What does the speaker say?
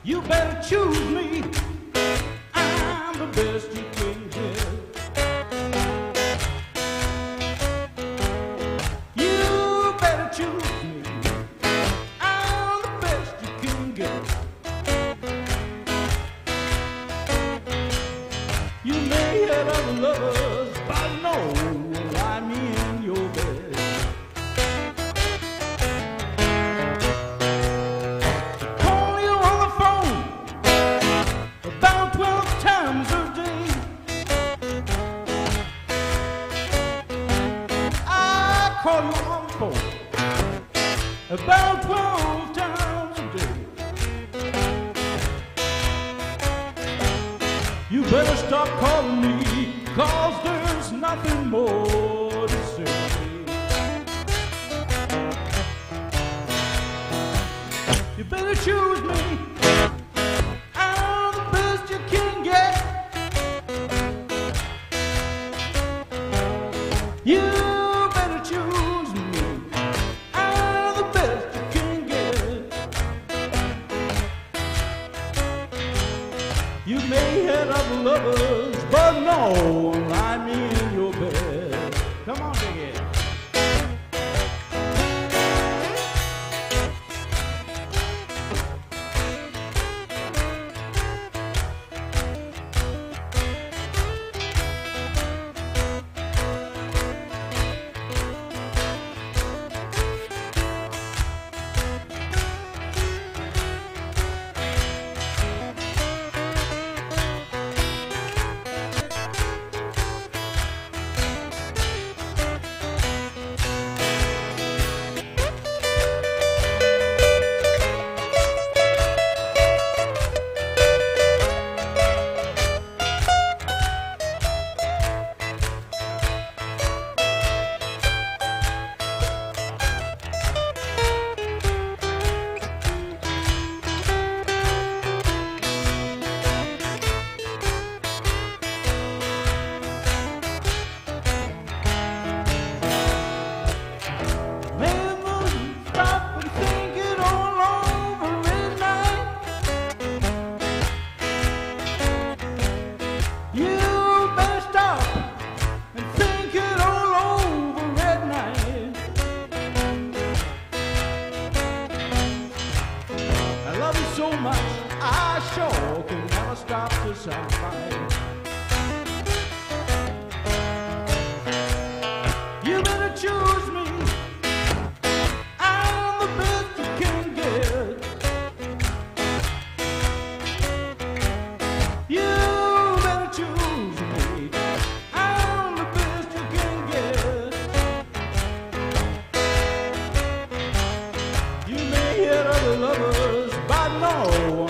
You better choose me. I'm the best you can get. You better choose me. I'm the best you can get. You may have other lovers, but no one lie me in your bed. Call you on the phone about 12 times a day. I call you on the phone about 12 times a day. You better stop calling me, 'cause there's nothing more to say. You better choose me. I'm the best you can get. You better choose me. I'm the best you can get. You may have other lovers, but no one lie me in your bed. Come on, dig it. So much, I sure can never stop to satisfy. You better choose me. I'm the best you can get. You better choose me. I'm the best you can get. You may hear other lovers, but no